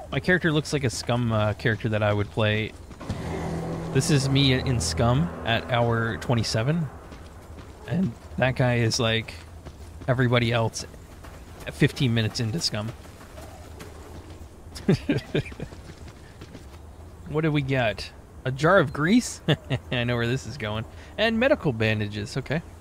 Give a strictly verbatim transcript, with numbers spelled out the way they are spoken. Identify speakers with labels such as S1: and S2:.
S1: My character looks like a Scum uh, character that I would play. This is me in Scum at hour twenty-seven. And that guy is like everybody else at fifteen minutes into Scum. What do we got? A jar of grease? I know where this is going. And medical bandages, okay.